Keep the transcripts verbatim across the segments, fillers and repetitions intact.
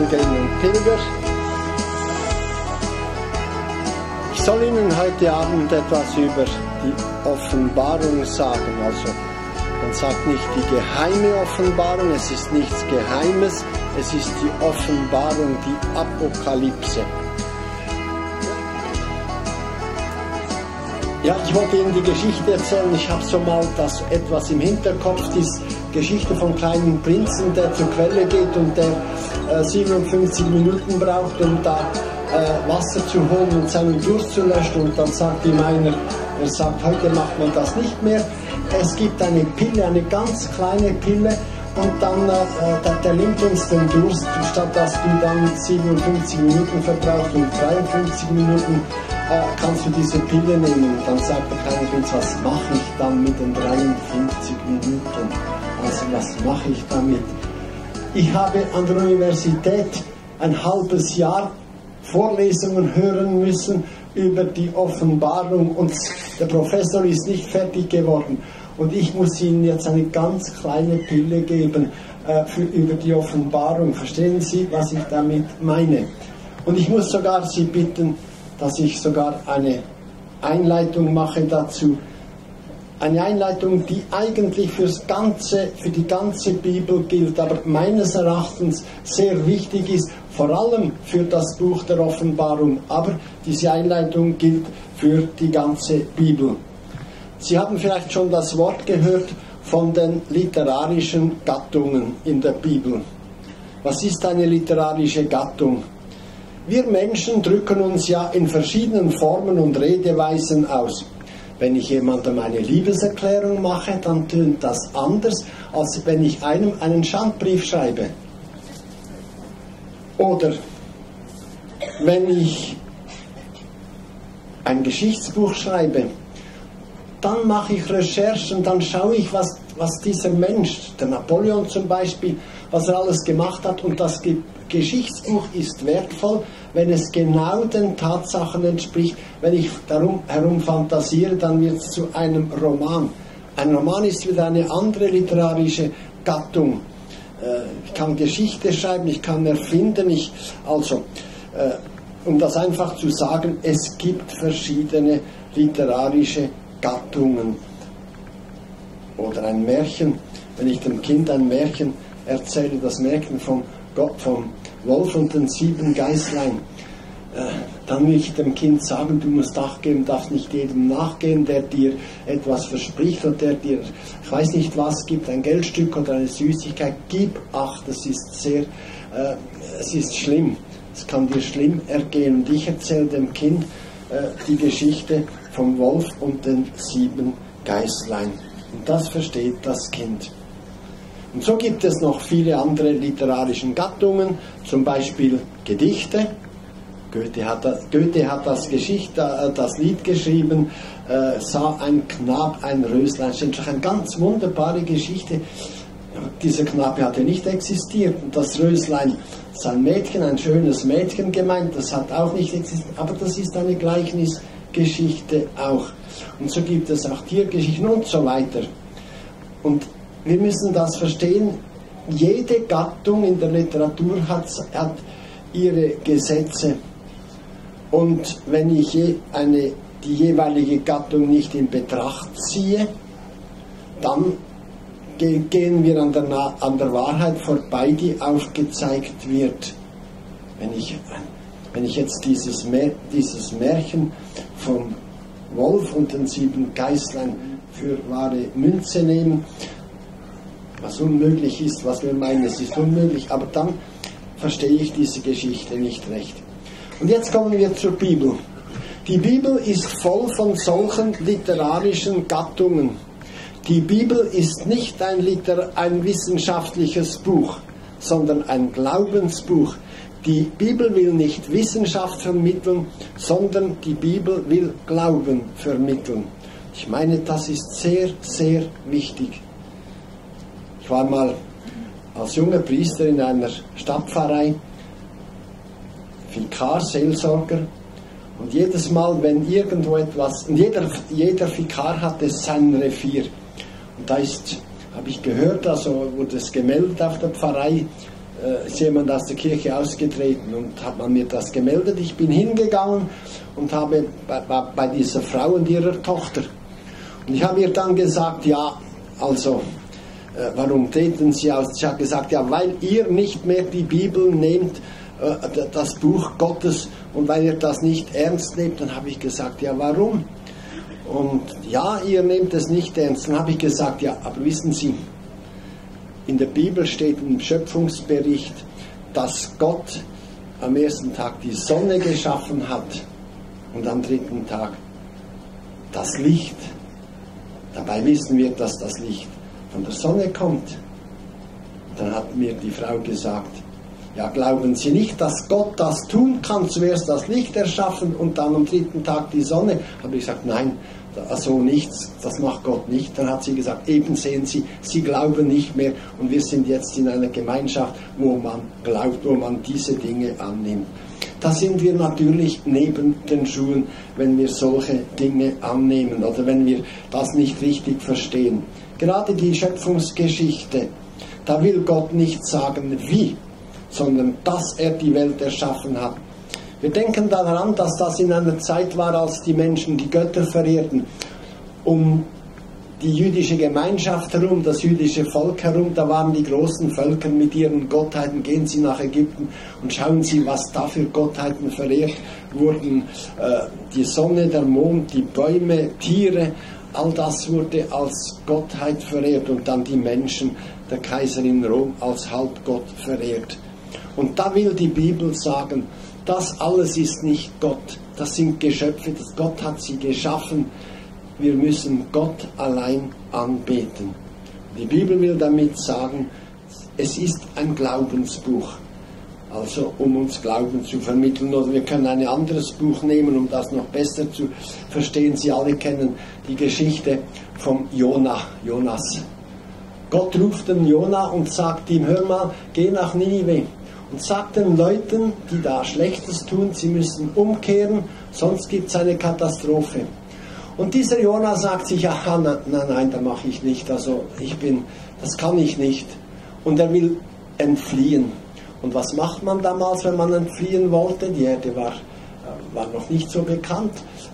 Pilgerinnen und Pilger. Ich soll Ihnen heute Abend etwas über die Offenbarung sagen. Also, man sagt nicht die geheime Offenbarung, es ist nichts Geheimes, es ist die Offenbarung, die Apokalypse. Ja, ich wollte Ihnen die Geschichte erzählen. Ich habe so mal das etwas im Hinterkopf, die Geschichte vom kleinen Prinzen, der zur Quelle geht und der äh, siebenundfünfzig Minuten braucht, um da äh, Wasser zu holen und seinen Durst zu löschen. Und dann sagt ihm einer, er sagt, heute macht man das nicht mehr. Es gibt eine Pille, eine ganz kleine Pille, und dann äh, der, der nimmt uns den Durst, statt dass du dann siebenundfünfzig Minuten verbrauchst und dreiundfünfzig Minuten äh, kannst du diese Pille nehmen. Und dann sagt der kleine Prinz, was mache ich dann mit den dreiundfünfzig Minuten? Also was mache ich damit? Ich habe an der Universität ein halbes Jahr Vorlesungen hören müssen über die Offenbarung und der Professor ist nicht fertig geworden. Und ich muss Ihnen jetzt eine ganz kleine Pille geben äh, für, über die Offenbarung. Verstehen Sie, was ich damit meine? Und ich muss sogar Sie bitten, dass ich sogar eine Einleitung mache dazu. Eine Einleitung, die eigentlich fürs ganze, für die ganze Bibel gilt, aber meines Erachtens sehr wichtig ist, vor allem für das Buch der Offenbarung. Aber diese Einleitung gilt für die ganze Bibel. Sie haben vielleicht schon das Wort gehört von den literarischen Gattungen in der Bibel. Was ist eine literarische Gattung? Wir Menschen drücken uns ja in verschiedenen Formen und Redeweisen aus. Wenn ich jemandem eine Liebeserklärung mache, dann tönt das anders, als wenn ich einem einen Schandbrief schreibe. Oder wenn ich ein Geschichtsbuch schreibe, dann mache ich Recherchen, dann schaue ich, was, was dieser Mensch, der Napoleon zum Beispiel, was er alles gemacht hat. Und das Ge Geschichtsbuch ist wertvoll, wenn es genau den Tatsachen entspricht. Wenn ich darum herum fantasiere, dann wird es zu einem Roman. Ein Roman ist wieder eine andere literarische Gattung. Äh, ich kann Geschichte schreiben, ich kann erfinden. Ich, also, äh, um das einfach zu sagen, es gibt verschiedene literarische Gattungen. Oder ein Märchen, wenn ich dem Kind ein Märchen erzähle, das Märchen vom, Gott, vom Wolf und den sieben Geißlein, äh, dann will ich dem Kind sagen, du musst Acht geben, darfst nicht jedem nachgehen, der dir etwas verspricht oder der dir, ich weiß nicht was, gibt, ein Geldstück oder eine Süßigkeit, gib Acht, das ist sehr, äh, es ist schlimm, es kann dir schlimm ergehen. Und ich erzähle dem Kind äh, die Geschichte vom Wolf und den sieben Geißlein. Und das versteht das Kind. Und so gibt es noch viele andere literarische Gattungen, zum Beispiel Gedichte. Goethe hat das, Goethe hat das, Geschichte, das Lied geschrieben, äh, sah ein Knab ein Röslein. Das ist eine ganz wunderbare Geschichte. Dieser Knabe hatte nicht existiert. Und das Röslein ist ein Mädchen, ein schönes Mädchen gemeint, das hat auch nicht existiert. Aber das ist eine Gleichnisgeschichte auch. Und so gibt es auch Tiergeschichten und so weiter. Und wir müssen das verstehen, jede Gattung in der Literatur hat, hat ihre Gesetze. Und wenn ich je eine, die jeweilige Gattung nicht in Betracht ziehe, dann ge gehen wir an der, an der Wahrheit vorbei, die aufgezeigt wird. Wenn ich, wenn ich jetzt dieses, Mär, dieses Märchen vom Wolf und den sieben Geißlein für wahre Münze nehme, was unmöglich ist, was wir meinen, es ist unmöglich, aber dann verstehe ich diese Geschichte nicht recht. Und jetzt kommen wir zur Bibel. Die Bibel ist voll von solchen literarischen Gattungen. Die Bibel ist nicht ein, Liter ein wissenschaftliches Buch, sondern ein Glaubensbuch. Die Bibel will nicht Wissenschaft vermitteln, sondern die Bibel will Glauben vermitteln. Ich meine, das ist sehr, sehr wichtig. Ich war mal als junger Priester in einer Stadtpfarrei, Vikar, Seelsorger, und jedes Mal, wenn irgendwo etwas, und jeder, jeder Vikar hatte sein Revier, und da ist, habe ich gehört, also wurde es gemeldet auf der Pfarrei, äh, ist jemand aus der Kirche ausgetreten und hat man mir das gemeldet. Ich bin hingegangen und habe bei, bei dieser Frau und ihrer Tochter. Und ich habe ihr dann gesagt, ja, also, äh, warum treten Sie aus? Ich habe gesagt, ja, weil ihr nicht mehr die Bibel nehmt, äh, das Buch Gottes, und weil ihr das nicht ernst nehmt. Dann habe ich gesagt, ja, warum? Und ja, ihr nehmt es nicht ernst. Dann habe ich gesagt, ja, aber wissen Sie, in der Bibel steht im Schöpfungsbericht, dass Gott am ersten Tag die Sonne geschaffen hat und am dritten Tag das Licht. Dabei wissen wir, dass das Licht von der Sonne kommt. Dann hat mir die Frau gesagt, ja, glauben Sie nicht, dass Gott das tun kann, zuerst das Licht erschaffen und dann am dritten Tag die Sonne? Habe ich gesagt, nein, also nichts, das macht Gott nicht. Dann hat sie gesagt, eben sehen Sie, Sie glauben nicht mehr und wir sind jetzt in einer Gemeinschaft, wo man glaubt, wo man diese Dinge annimmt. Da sind wir natürlich neben den Schuhen, wenn wir solche Dinge annehmen oder wenn wir das nicht richtig verstehen. Gerade die Schöpfungsgeschichte, da will Gott nicht sagen, wie, sondern dass er die Welt erschaffen hat. Wir denken daran, dass das in einer Zeit war, als die Menschen die Götter verehrten. Um die jüdische Gemeinschaft herum, das jüdische Volk herum, da waren die großen Völker mit ihren Gottheiten. Gehen Sie nach Ägypten und schauen Sie, was da für Gottheiten verehrt wurden. Äh, die Sonne, der Mond, die Bäume, Tiere, all das wurde als Gottheit verehrt. Und dann die Menschen, der Kaiser in Rom, als Halbgott verehrt. Und da will die Bibel sagen, das alles ist nicht Gott, das sind Geschöpfe, das Gott hat sie geschaffen. Wir müssen Gott allein anbeten. Die Bibel will damit sagen, es ist ein Glaubensbuch, also um uns Glauben zu vermitteln. Oder wir können ein anderes Buch nehmen, um das noch besser zu verstehen. Sie alle kennen die Geschichte vom Jona, Jonas. Gott ruft den Jona und sagt ihm, hör mal, geh nach Ninive. Und sagt den Leuten, die da Schlechtes tun, sie müssen umkehren, sonst gibt es eine Katastrophe. Und dieser Jona sagt sich, aha, nein, nein, nein, da mache ich nicht, also ich bin, das kann ich nicht. Und er will entfliehen. Und was macht man damals, wenn man entfliehen wollte? Die Erde war, war noch nicht so bekannt.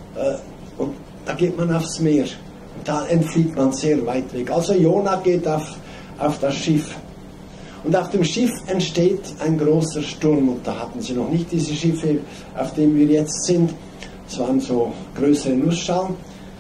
Und da geht man aufs Meer. Und da entflieht man sehr weit weg. Also Jona geht auf, auf das Schiff. Und auf dem Schiff entsteht ein großer Sturm. Und da hatten sie noch nicht diese Schiffe, auf denen wir jetzt sind. Es waren so größere Nussschalen.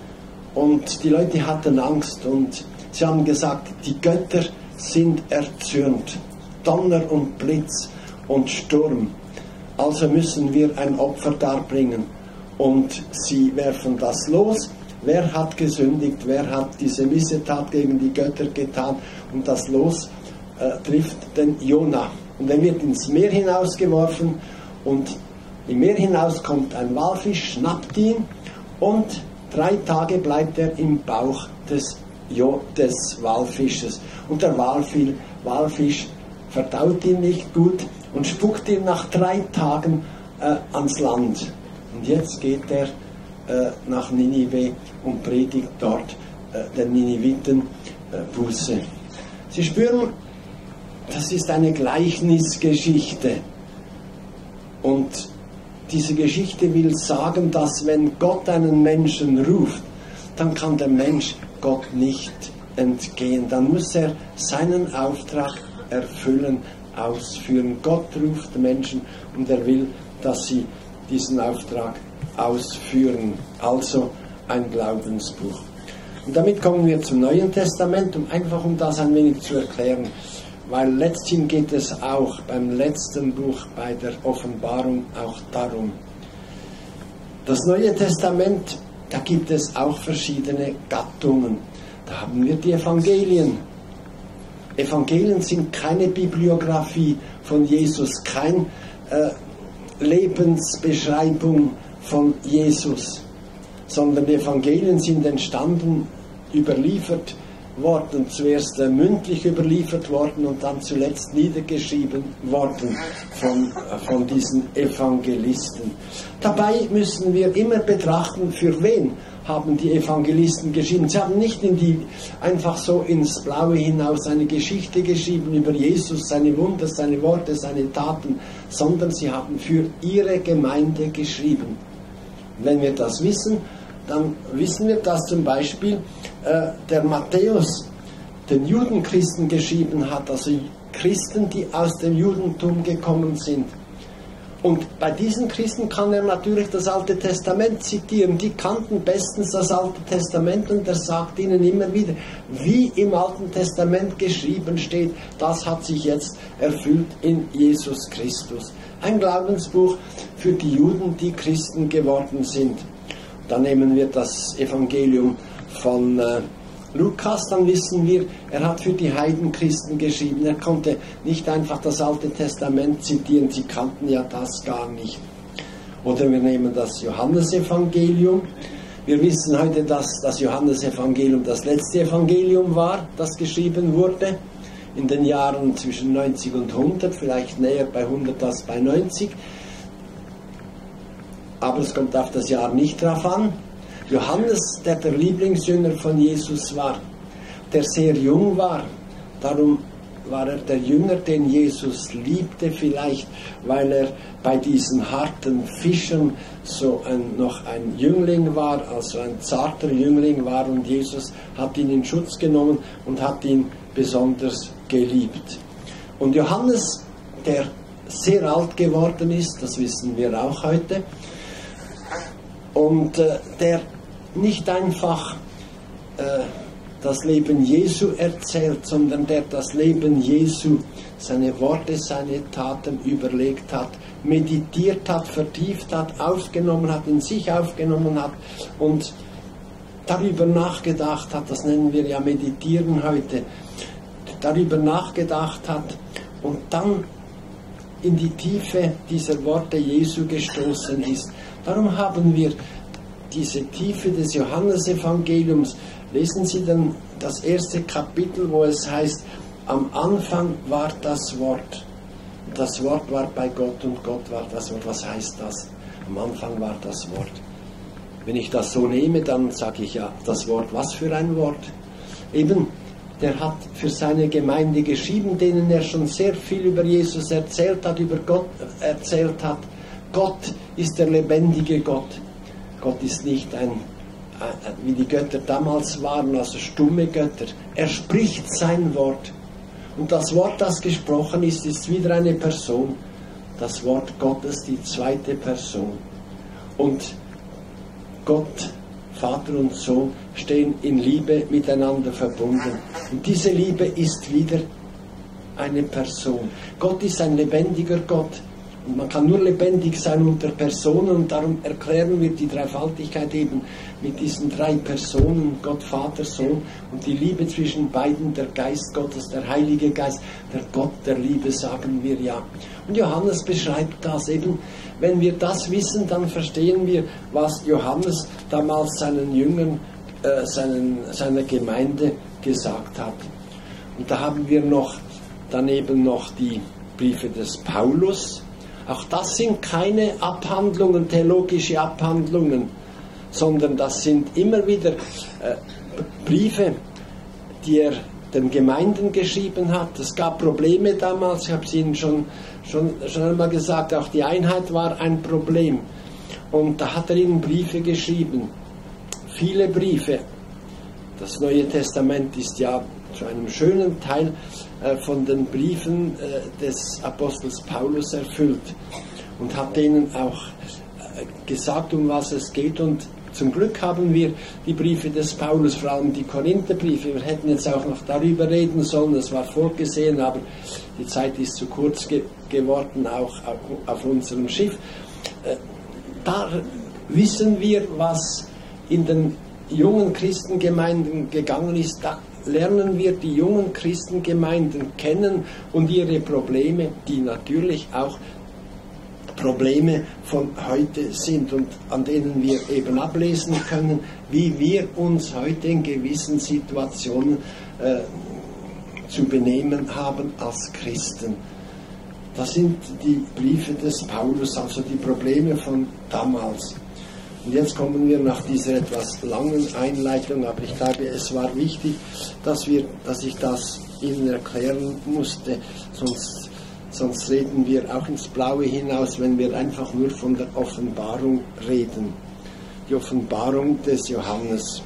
Und die Leute hatten Angst. Und sie haben gesagt, die Götter sind erzürnt. Donner und Blitz und Sturm. Also müssen wir ein Opfer darbringen. Und sie werfen das los. Wer hat gesündigt? Wer hat diese Missetat gegen die Götter getan? Und das Los Äh, trifft den Jona. Und er wird ins Meer hinausgeworfen und im Meer hinaus kommt ein Walfisch, schnappt ihn und drei Tage bleibt er im Bauch des, jo, des Walfisches. Und der Walfisch, Walfisch verdaut ihn nicht gut und spuckt ihn nach drei Tagen äh, ans Land. Und jetzt geht er äh, nach Ninive und predigt dort äh, den Niniviten äh, Buße. Sie spüren, das ist eine Gleichnisgeschichte. Und diese Geschichte will sagen, dass wenn Gott einen Menschen ruft, dann kann der Mensch Gott nicht entgehen. Dann muss er seinen Auftrag erfüllen, ausführen. Gott ruft Menschen und er will, dass sie diesen Auftrag ausführen. Also ein Glaubensbuch. Und damit kommen wir zum Neuen Testament, um einfach um das ein wenig zu erklären. Weil letzthin geht es auch beim letzten Buch, bei der Offenbarung, auch darum. Das Neue Testament, da gibt es auch verschiedene Gattungen. Da haben wir die Evangelien. Evangelien sind keine Bibliografie von Jesus, keine äh, Lebensbeschreibung von Jesus, sondern die Evangelien sind entstanden, überliefert worden, zuerst äh, mündlich überliefert worden und dann zuletzt niedergeschrieben worden von, äh, von diesen Evangelisten. Dabei müssen wir immer betrachten, für wen haben die Evangelisten geschrieben. Sie haben nicht in die, einfach so ins Blaue hinaus eine Geschichte geschrieben über Jesus, seine Wunder, seine Worte, seine Taten, sondern sie haben für ihre Gemeinde geschrieben. Wenn wir das wissen, dann wissen wir, dass zum Beispiel äh, der Matthäus den Judenchristen geschrieben hat, also Christen, die aus dem Judentum gekommen sind. Und bei diesen Christen kann er natürlich das Alte Testament zitieren. Die kannten bestens das Alte Testament und er sagt ihnen immer wieder, wie im Alten Testament geschrieben steht, das hat sich jetzt erfüllt in Jesus Christus. Ein Glaubensbuch für die Juden, die Christen geworden sind. Dann nehmen wir das Evangelium von äh, Lukas, dann wissen wir, er hat für die Heidenchristen geschrieben. Er konnte nicht einfach das Alte Testament zitieren, sie kannten ja das gar nicht. Oder wir nehmen das Johannesevangelium. Wir wissen heute, dass das Johannesevangelium das letzte Evangelium war, das geschrieben wurde. In den Jahren zwischen neunzig und hundert, vielleicht näher bei hundert als bei neunzig. Aber es kommt auf das Jahr nicht drauf an. Johannes, der der Lieblingsjünger von Jesus war, der sehr jung war, darum war er der Jünger, den Jesus liebte, vielleicht weil er bei diesen harten Fischern so ein, noch ein Jüngling war, also ein zarter Jüngling war, und Jesus hat ihn in Schutz genommen und hat ihn besonders geliebt. Und Johannes, der sehr alt geworden ist, das wissen wir auch heute, und äh, der nicht einfach äh, das Leben Jesu erzählt, sondern der das Leben Jesu, seine Worte, seine Taten überlegt hat, meditiert hat, vertieft hat, aufgenommen hat, in sich aufgenommen hat und darüber nachgedacht hat, das nennen wir ja Meditieren heute, darüber nachgedacht hat und dann in die Tiefe dieser Worte Jesu gestoßen ist. Darum haben wir diese Tiefe des Johannesevangeliums. Lesen Sie dann das erste Kapitel, wo es heißt, am Anfang war das Wort. Das Wort war bei Gott und Gott war das Wort. Was heißt das? Am Anfang war das Wort. Wenn ich das so nehme, dann sage ich ja, das Wort, was für ein Wort? Eben, der hat für seine Gemeinde geschrieben, denen er schon sehr viel über Jesus erzählt hat, über Gott erzählt hat. Gott ist der lebendige Gott. Gott ist nicht ein, wie die Götter damals waren, also stumme Götter. Er spricht sein Wort. Und das Wort, das gesprochen ist, ist wieder eine Person. Das Wort Gottes, die zweite Person. Und Gott, Vater und Sohn, stehen in Liebe miteinander verbunden. Und diese Liebe ist wieder eine Person. Gott ist ein lebendiger Gott. Und man kann nur lebendig sein unter Personen, und darum erklären wir die Dreifaltigkeit eben mit diesen drei Personen, Gott, Vater, Sohn, und die Liebe zwischen beiden, der Geist Gottes, der Heilige Geist, der Gott der Liebe, sagen wir ja. Und Johannes beschreibt das eben. Wenn wir das wissen, dann verstehen wir, was Johannes damals seinen Jüngern, äh, seinen, seiner Gemeinde gesagt hat. Und da haben wir noch daneben noch die Briefe des Paulus. Auch das sind keine Abhandlungen, theologische Abhandlungen, sondern das sind immer wieder äh, Briefe, die er den Gemeinden geschrieben hat. Es gab Probleme damals, ich habe es Ihnen schon, schon, schon einmal gesagt, auch die Einheit war ein Problem. Und da hat er ihnen Briefe geschrieben, viele Briefe. Das Neue Testament ist ja zu einem schönen Teil äh, von den Briefen äh, des Apostels Paulus erfüllt und hat denen auch äh, gesagt, um was es geht. Und zum Glück haben wir die Briefe des Paulus, vor allem die Korintherbriefe. Wir hätten jetzt auch noch darüber reden sollen, es war vorgesehen, aber die Zeit ist zu kurz ge geworden, auch auf, auf unserem Schiff. Äh, da wissen wir, was in den jungen Christengemeinden gegangen ist. Da lernen wir die jungen Christengemeinden kennen und ihre Probleme, die natürlich auch Probleme von heute sind und an denen wir eben ablesen können, wie wir uns heute in gewissen Situationen äh, zu benehmen haben als Christen. Das sind die Briefe des Paulus, also die Probleme von damals. Und jetzt kommen wir nach dieser etwas langen Einleitung, aber ich glaube, es war wichtig, dass, wir, dass ich das Ihnen erklären musste, sonst, sonst reden wir auch ins Blaue hinaus, wenn wir einfach nur von der Offenbarung reden. Die Offenbarung des Johannes.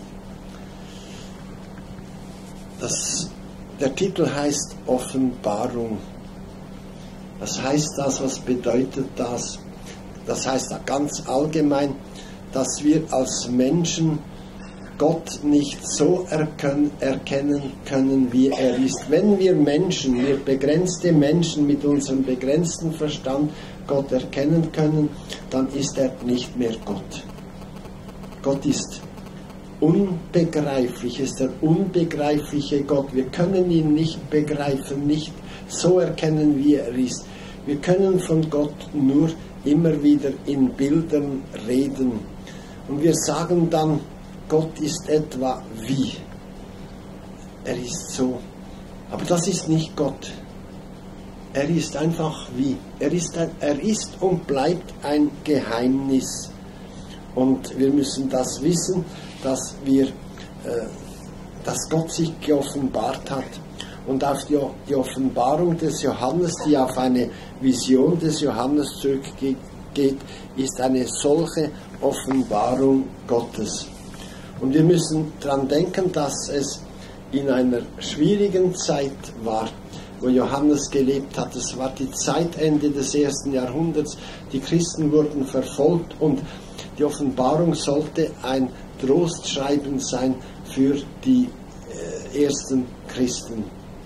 Das, der Titel heißt Offenbarung. Was heißt das? Was bedeutet das? Das heißt ganz allgemein, dass wir als Menschen Gott nicht so erkennen können, wie er ist. Wenn wir Menschen, wir begrenzte Menschen mit unserem begrenzten Verstand Gott erkennen können, dann ist er nicht mehr Gott. Gott ist unbegreiflich, ist der unbegreifliche Gott. Wir können ihn nicht begreifen, nicht so erkennen, wie er ist. Wir können von Gott nur immer wieder in Bildern reden. Und wir sagen dann, Gott ist etwa wie. Er ist so. Aber das ist nicht Gott. Er ist einfach wie. Er ist, ein, er ist und bleibt ein Geheimnis. Und wir müssen das wissen, dass, wir, äh, dass Gott sich geoffenbart hat. Und auf die, die Offenbarung des Johannes, die auf eine Vision des Johannes zurückgeht, ist eine solche Offenbarung Gottes. Und wir müssen daran denken, dass es in einer schwierigen Zeit war, wo Johannes gelebt hat. Es war die Zeitende des ersten Jahrhunderts. Die Christen wurden verfolgt und die Offenbarung sollte ein Trostschreiben sein für die äh, ersten Christen.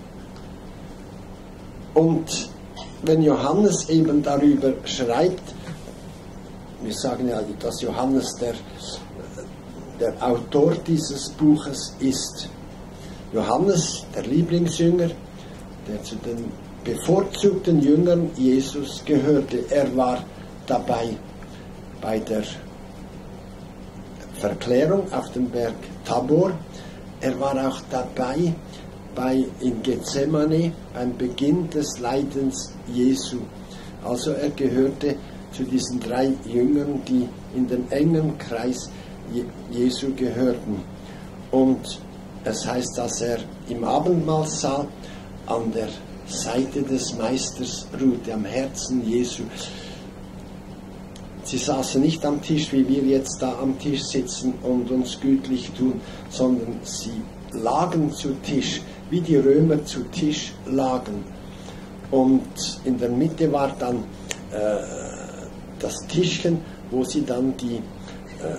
Und wenn Johannes eben darüber schreibt, wir sagen ja, dass Johannes der, der Autor dieses Buches ist. Johannes, der Lieblingsjünger, der zu den bevorzugten Jüngern Jesus gehörte. Er war dabei bei der Verklärung auf dem Berg Tabor. Er war auch dabei bei in Gethsemane beim Beginn des Leidens Jesu. Also er gehörte zu diesen drei Jüngern, die in den engen Kreis Jesu gehörten. Und es heißt, dass er im Abendmahlsaal an der Seite des Meisters ruhte, am Herzen Jesu. Sie saßen nicht am Tisch, wie wir jetzt da am Tisch sitzen und uns gütlich tun, sondern sie lagen zu Tisch, wie die Römer zu Tisch lagen. Und in der Mitte war dann äh, das Tischchen, wo sie dann die, äh,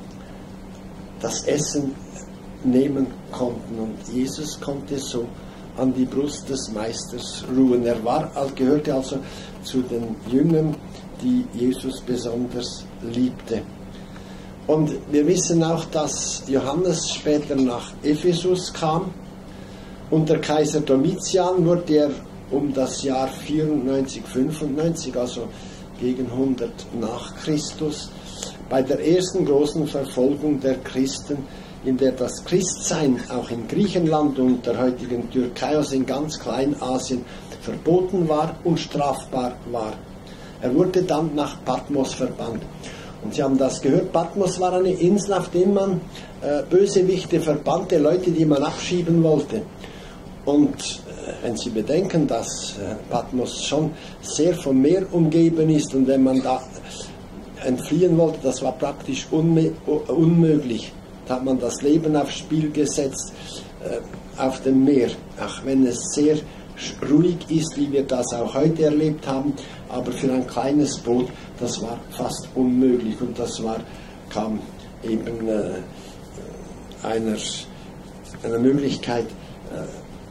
das Essen nehmen konnten. Und Jesus konnte so an die Brust des Meisters ruhen. Er war, gehörte also zu den Jüngern, die Jesus besonders liebte. Und wir wissen auch, dass Johannes später nach Ephesus kam. Unter Kaiser Domitian wurde er um das Jahr vierundneunzig, fünfundneunzig, also gegen hundert nach Christus, bei der ersten großen Verfolgung der Christen, in der das Christsein auch in Griechenland und der heutigen Türkei, also in ganz Kleinasien, verboten war und strafbar war. Er wurde dann nach Patmos verbannt. Und Sie haben das gehört, Patmos war eine Insel, auf der man äh, Bösewichte verbannte, Leute, die man abschieben wollte. Und äh, wenn Sie bedenken, dass äh, Patmos schon sehr vom Meer umgeben ist und wenn man da entfliehen wollte, das war praktisch unmö unmöglich. Da hat man das Leben aufs Spiel gesetzt äh, auf dem Meer, auch wenn es sehr ruhig ist, wie wir das auch heute erlebt haben, aber für ein kleines Boot, das war fast unmöglich und das war, kam eben äh, einer, einer Möglichkeit äh,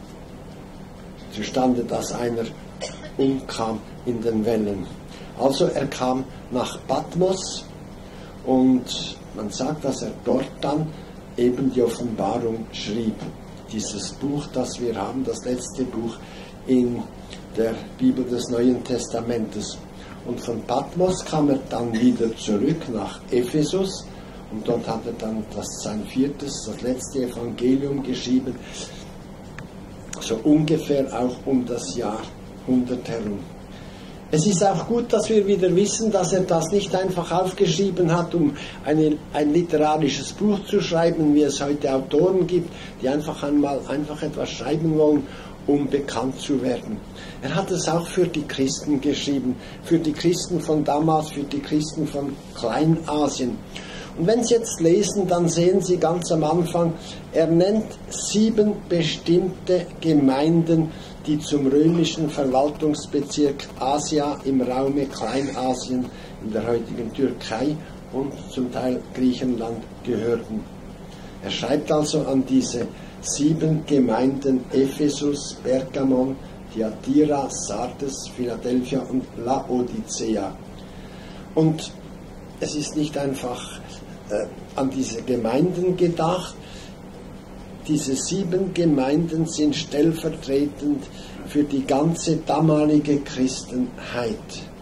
zustande, dass einer umkam in den Wellen. Also er kam nach Patmos und man sagt, dass er dort dann eben die Offenbarung schrieb. Dieses Buch, das wir haben, das letzte Buch in der Bibel des Neuen Testamentes. Und von Patmos kam er dann wieder zurück nach Ephesus und dort hat er dann das, sein viertes, das letzte Evangelium geschrieben, so ungefähr auch um das Jahr hundert herum. Es ist auch gut, dass wir wieder wissen, dass er das nicht einfach aufgeschrieben hat, um eine, ein literarisches Buch zu schreiben, wie es heute Autoren gibt, die einfach einmal einfach etwas schreiben wollen, um bekannt zu werden. Er hat es auch für die Christen geschrieben, für die Christen von damals, für die Christen von Kleinasien. Und wenn Sie jetzt lesen, dann sehen Sie ganz am Anfang, er nennt sieben bestimmte Gemeinden, die zum römischen Verwaltungsbezirk Asia im Raume Kleinasien in der heutigen Türkei und zum Teil Griechenland gehörten. Er schreibt also an diese sieben Gemeinden: Ephesus, Pergamon, Thyatira, Sardes, Philadelphia und Laodicea. Und es ist nicht einfach äh, an diese Gemeinden gedacht. Diese sieben Gemeinden sind stellvertretend für die ganze damalige Christenheit.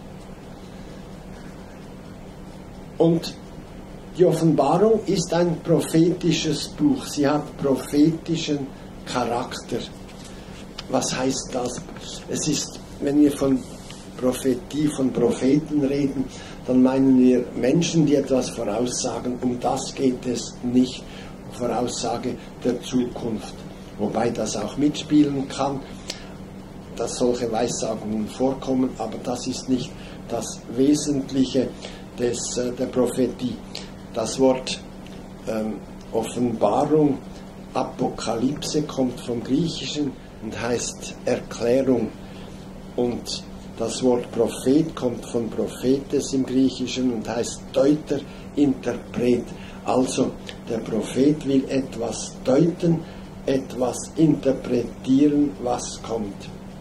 Und die Offenbarung ist ein prophetisches Buch. Sie hat prophetischen Charakter. Was heißt das? Es ist, wenn wir von Prophetie, von Propheten reden, dann meinen wir Menschen, die etwas voraussagen. Um das geht es nicht. Voraussage der Zukunft. Wobei das auch mitspielen kann, dass solche Weissagungen vorkommen, aber das ist nicht das Wesentliche des, der Prophetie. Das Wort ähm, Offenbarung, Apokalypse, kommt vom Griechischen und heißt Erklärung. Und das Wort Prophet kommt von Prophetes im Griechischen und heißt Deuter, Interpret. Also der Prophet will etwas deuten, etwas interpretieren, was kommt.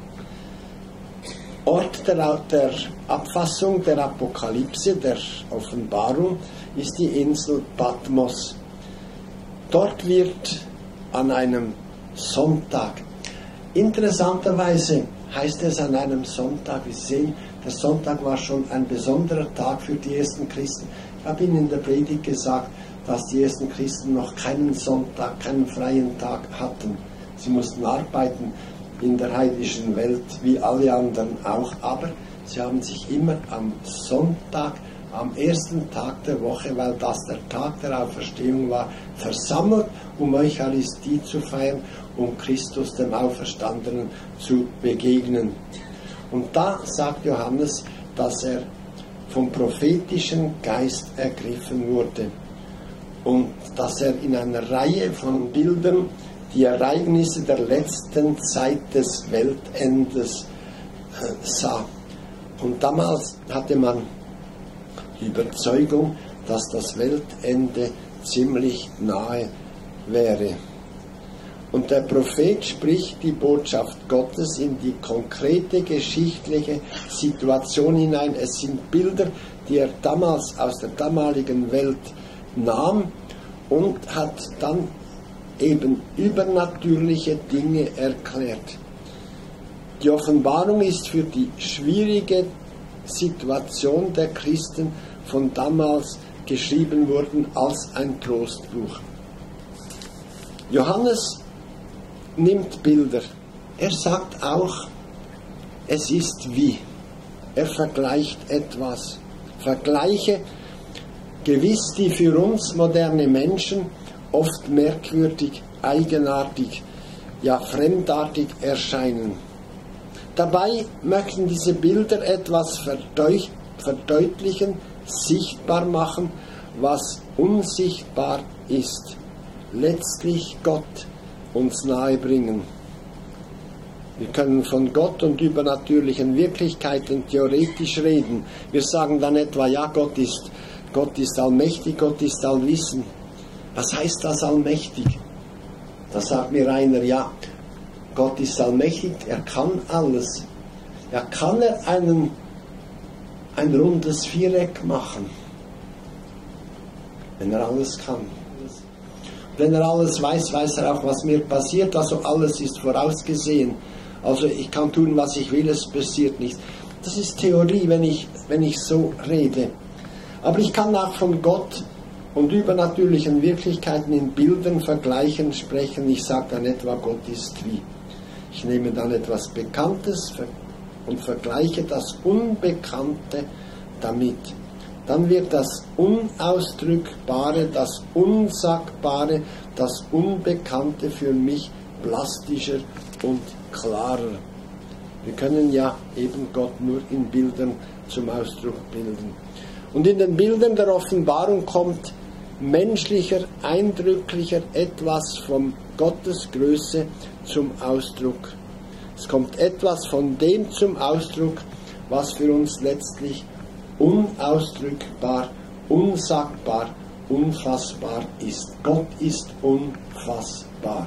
Ort der, der Abfassung der Apokalypse, der Offenbarung, ist die Insel Patmos. Dort wird an einem Sonntag, interessanterweise heißt es an einem Sonntag, wir sehen, der Sonntag war schon ein besonderer Tag für die ersten Christen. Ich habe Ihnen in der Predigt gesagt, dass die ersten Christen noch keinen Sonntag, keinen freien Tag hatten. Sie mussten arbeiten in der heidnischen Welt, wie alle anderen auch, aber sie haben sich immer am Sonntag, am ersten Tag der Woche, weil das der Tag der Auferstehung war, versammelt, um Eucharistie zu feiern, um Christus, dem Auferstandenen, zu begegnen. Und da sagt Johannes, dass er vom prophetischen Geist ergriffen wurde und dass er in einer Reihe von Bildern die Ereignisse der letzten Zeit des Weltendes äh, sah. Und damals hatte man die Überzeugung, dass das Weltende ziemlich nahe wäre. Und der Prophet spricht die Botschaft Gottes in die konkrete geschichtliche Situation hinein. Es sind Bilder, die er damals aus der damaligen Welt nahm und hat dann eben übernatürliche Dinge erklärt. Die Offenbarung ist für die schwierige Situation der Christen von damals geschrieben worden als ein Trostbuch. Johannes nimmt Bilder. Er sagt auch, es ist wie. Er vergleicht etwas. Vergleiche gewiss, die für uns moderne Menschen oft merkwürdig, eigenartig, ja fremdartig erscheinen. Dabei möchten diese Bilder etwas verdeut- verdeutlichen, sichtbar machen, was unsichtbar ist. Letztlich Gott uns nahebringen. Wir können von Gott und übernatürlichen Wirklichkeiten theoretisch reden. Wir sagen dann etwa, ja, Gott ist, Gott ist allmächtig, Gott ist allwissend. Was heißt das allmächtig? Da sagt mir einer, ja, Gott ist allmächtig, er kann alles. Ja, kann er einen, ein rundes Viereck machen? Wenn er alles kann. Wenn er alles weiß, weiß er auch, was mir passiert. Also alles ist vorausgesehen. Also ich kann tun, was ich will, es passiert nichts. Das ist Theorie, wenn ich, wenn ich so rede. Aber ich kann auch von Gott und übernatürlichen Wirklichkeiten in Bildern vergleichen, sprechen. Ich sage dann etwa, Gott ist wie. Ich nehme dann etwas Bekanntes, und vergleiche das Unbekannte damit. Dann wird das Unausdrückbare, das Unsagbare, das Unbekannte für mich plastischer und klarer. Wir können ja eben Gott nur in Bildern zum Ausdruck bilden. Und in den Bildern der Offenbarung kommt menschlicher, eindrücklicher etwas von Gottes Größe zum Ausdruck. Es kommt etwas von dem zum Ausdruck, was für uns letztlich unausdrückbar, unsagbar, unfassbar ist. Gott ist unfassbar.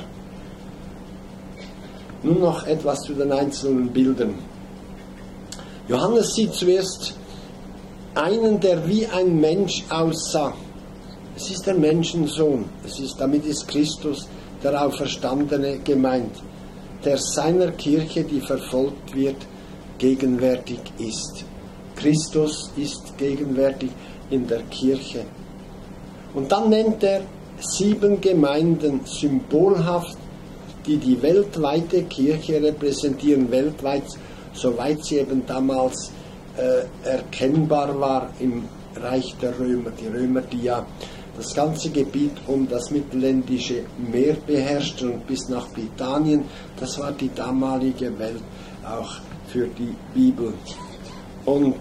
Nun noch etwas zu den einzelnen Bildern. Johannes sieht zuerst einen, der wie ein Mensch aussah. Es ist der Menschensohn. Es ist, damit ist Christus, der Auferstandene, gemeint, der seiner Kirche, die verfolgt wird, gegenwärtig ist. Christus ist gegenwärtig in der Kirche. Und dann nennt er sieben Gemeinden symbolhaft, die die weltweite Kirche repräsentieren, weltweit, soweit sie eben damals äh, erkennbar war im Reich der Römer. Die Römer, die ja das ganze Gebiet um das mittelländische Meer beherrschten und bis nach Britannien, das war die damalige Welt auch für die Bibel. Und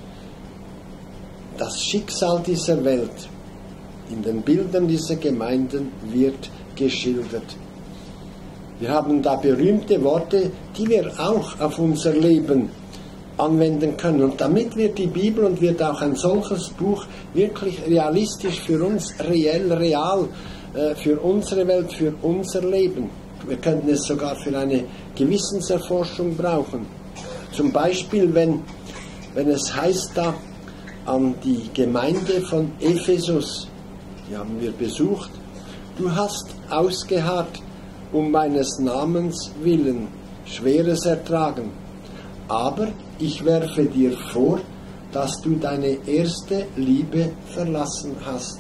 das Schicksal dieser Welt in den Bildern dieser Gemeinden wird geschildert. Wir haben da berühmte Worte, die wir auch auf unser Leben anwenden können. Und damit wird die Bibel und wird auch ein solches Buch wirklich realistisch für uns, reell, real, äh, für unsere Welt, für unser Leben. Wir könnten es sogar für eine Gewissenserforschung brauchen. Zum Beispiel, wenn, wenn es heißt da an die Gemeinde von Ephesus, die haben wir besucht, du hast ausgeharrt um meines Namens willen, Schweres ertragen. Aber ich werfe dir vor, dass du deine erste Liebe verlassen hast.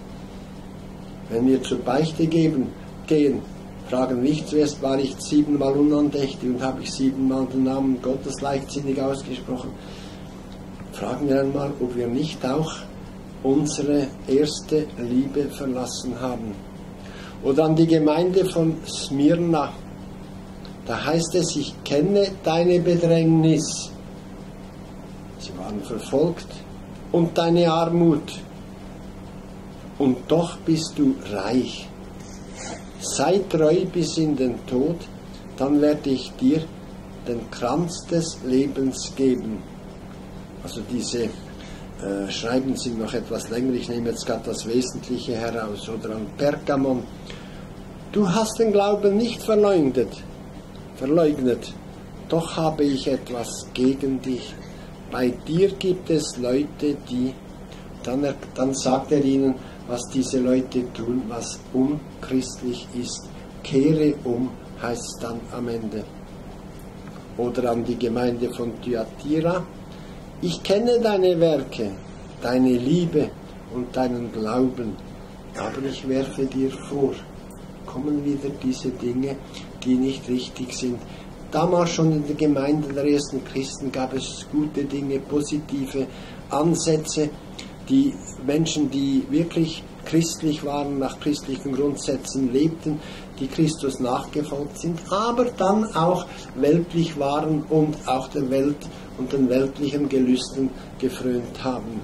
Wenn wir zur Beichte geben, gehen, fragen nicht zuerst, war ich siebenmal unandächtig und habe ich siebenmal den Namen Gottes leichtsinnig ausgesprochen. Fragen wir einmal, ob wir nicht auch unsere erste Liebe verlassen haben. Oder an die Gemeinde von Smyrna. Da heißt es, ich kenne deine Bedrängnis. Sie waren verfolgt. Und deine Armut. Und doch bist du reich. Sei treu bis in den Tod, dann werde ich dir den Kranz des Lebens geben. Also diese äh, Schreiben sind noch etwas länger. Ich nehme jetzt gerade das Wesentliche heraus. Oder an Pergamon. Du hast den Glauben nicht verleugnet, verleugnet, doch habe ich etwas gegen dich. Bei dir gibt es Leute, die, dann, er, dann sagt er ihnen, was diese Leute tun, was unchristlich ist. Kehre um, heißt es dann am Ende. Oder an die Gemeinde von Thyatira. Ich kenne deine Werke, deine Liebe und deinen Glauben, aber ich werfe dir vor, kommen wieder diese Dinge, die nicht richtig sind. Damals schon in der Gemeinde der ersten Christen gab es gute Dinge, positive Ansätze, die Menschen, die wirklich christlich waren, nach christlichen Grundsätzen lebten, die Christus nachgefolgt sind, aber dann auch weltlich waren und auch der Welt und den weltlichen Gelüsten gefrönt haben.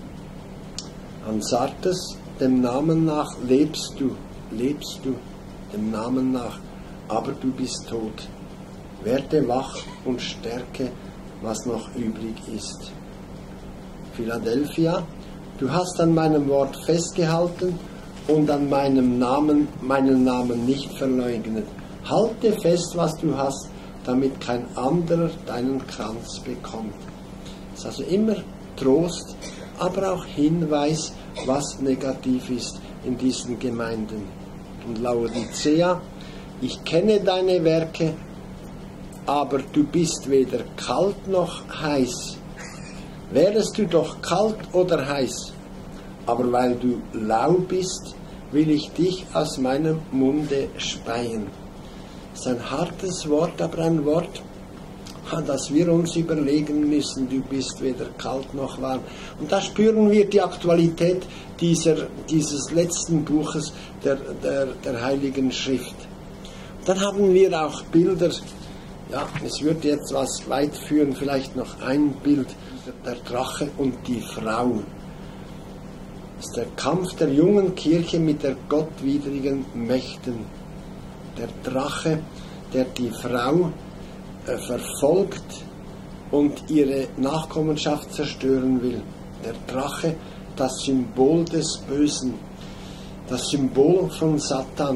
An Sardes, dem Namen nach, lebst du, lebst du, dem Namen nach, aber du bist tot. Werde wach und stärke, was noch übrig ist. Philadelphia, du hast an meinem Wort festgehalten und an meinem Namen, meinen Namen nicht verleugnet. Halte fest, was du hast, damit kein anderer deinen Kranz bekommt. Es ist also immer Trost, aber auch Hinweis, was negativ ist in diesen Gemeinden. Und Laodicea, ich kenne deine Werke, aber du bist weder kalt noch heiß. Wärest du doch kalt oder heiß, aber weil du lau bist, will ich dich aus meinem Munde speien. Das ist ein hartes Wort, aber ein Wort, dass wir uns überlegen müssen, du bist weder kalt noch warm. Und da spüren wir die Aktualität dieser, dieses letzten Buches der, der, der Heiligen Schrift. Dann haben wir auch Bilder, ja, es würde jetzt was weit führen, vielleicht noch ein Bild, der Drache und die Frau. Das ist der Kampf der jungen Kirche mit der gottwidrigen Mächten. Der Drache, der die Frau äh, verfolgt und ihre Nachkommenschaft zerstören will. Der Drache, das Symbol des Bösen, das Symbol von Satan.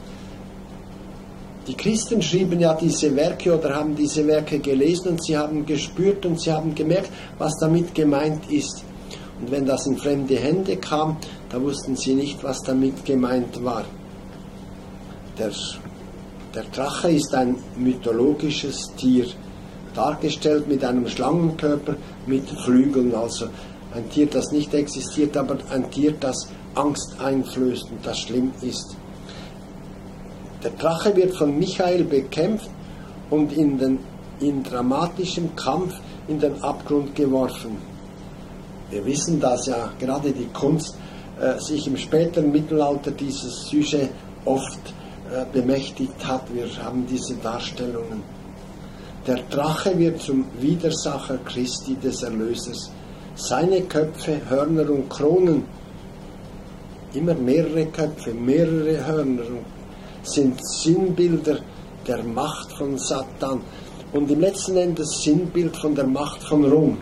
Die Christen schrieben ja diese Werke oder haben diese Werke gelesen und sie haben gespürt und sie haben gemerkt, was damit gemeint ist. Und wenn das in fremde Hände kam, da wussten sie nicht, was damit gemeint war. Der, der Drache ist ein mythologisches Tier, dargestellt mit einem Schlangenkörper mit Flügeln, also ein Tier, das nicht existiert, aber ein Tier, das Angst einflößt und das schlimm ist. Der Drache wird von Michael bekämpft und in, den, in dramatischem Kampf in den Abgrund geworfen. Wir wissen, dass ja gerade die Kunst äh, sich im späteren Mittelalter dieses Sujet oft äh, bemächtigt hat. Wir haben diese Darstellungen. Der Drache wird zum Widersacher Christi des Erlösers. Seine Köpfe, Hörner und Kronen, immer mehrere Köpfe, mehrere Hörner, sind Sinnbilder der Macht von Satan und im letzten Endes Sinnbild von der Macht von Rom.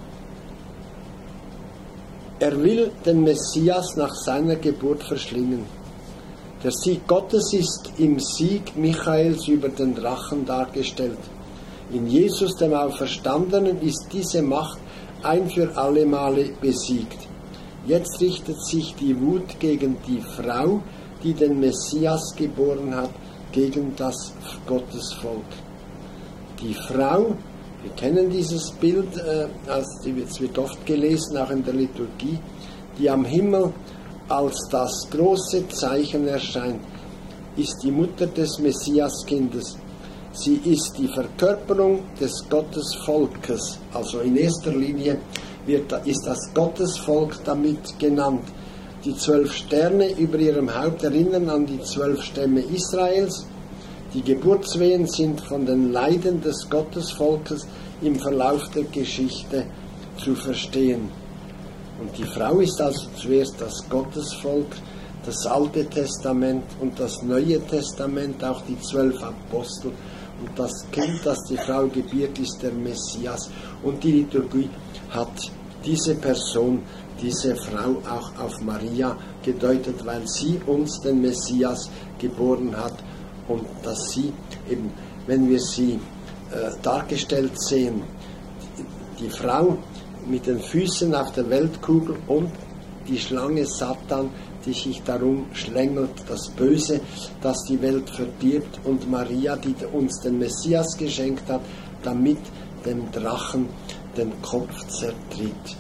Er will den Messias nach seiner Geburt verschlingen. Der Sieg Gottes ist im Sieg Michaels über den Drachen dargestellt. In Jesus, dem Auferstandenen, ist diese Macht ein für alle Male besiegt. Jetzt richtet sich die Wut gegen die Frau, die den Messias geboren hat, gegen das Gottesvolk. Die Frau, wir kennen dieses Bild, äh, es wird oft gelesen, auch in der Liturgie, die am Himmel als das große Zeichen erscheint, ist die Mutter des Messiaskindes. Sie ist die Verkörperung des Gottesvolkes, also in erster Linie wird, ist das Gottesvolk damit genannt. Die zwölf Sterne über ihrem Haupt erinnern an die zwölf Stämme Israels. Die Geburtswehen sind von den Leiden des Gottesvolkes im Verlauf der Geschichte zu verstehen. Und die Frau ist also zuerst das Gottesvolk, das Alte Testament und das Neue Testament, auch die zwölf Apostel. Und das Kind, das die Frau gebiert, ist der Messias. Und die Liturgie hat diese Person, diese Frau auch auf Maria gedeutet, weil sie uns den Messias geboren hat und dass sie eben, wenn wir sie äh, dargestellt sehen, die, die Frau mit den Füßen auf der Weltkugel und die Schlange Satan, die sich darum schlängelt, das Böse, das die Welt verdirbt, und Maria, die uns den Messias geschenkt hat, damit dem Drachen den Kopf zertritt.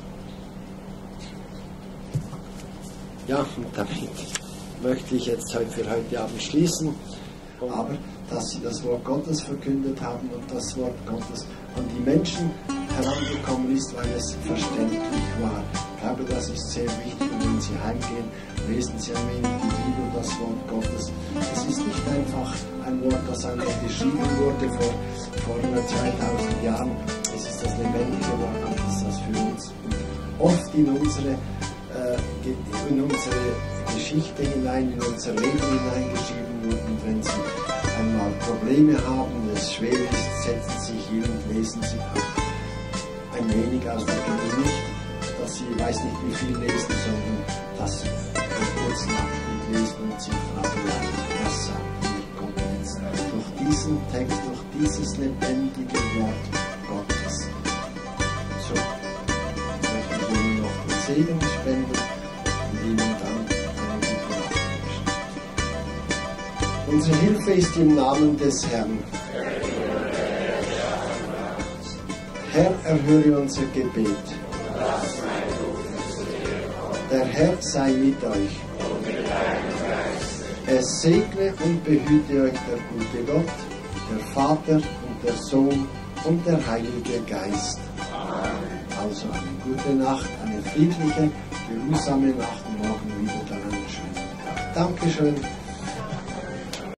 Ja, und damit möchte ich jetzt heute für heute Abend schließen. Aber dass sie das Wort Gottes verkündet haben und das Wort Gottes an die Menschen herangekommen ist, weil es verständlich war. Ich glaube, das ist sehr wichtig. Und wenn Sie heimgehen, lesen Sie ein wenig die Bibel, das Wort Gottes. Es ist nicht einfach ein Wort, das einfach geschrieben wurde vor, vor zweitausend Jahren. Es ist das lebendige Wort Gottes, das für uns oft in unsere in unsere Geschichte hinein, in unser Leben hineingeschrieben wird. Und wenn Sie einmal Probleme haben, es schwer ist, setzen Sie sich hin und lesen Sie ein wenig aus der Bibel. Nicht, dass Sie, ich weiß nicht wie viel lesen, sondern dass Sie einen kurzen Abschnitt lesen und sich fragen, was sagt Gott jetzt durch diesen Text, durch dieses lebendige Wort Gottes. So, ich möchte Ihnen noch den Segen spenden. Unsere Hilfe ist im Namen des Herrn. Herr, erhöre unser Gebet. Der Herr sei mit euch. Es segne und behüte euch der gute Gott, der Vater und der Sohn und der Heilige Geist. Also eine gute Nacht, eine friedliche, geruhsame Nacht, morgen wieder dann einen schönen Tag. Dankeschön.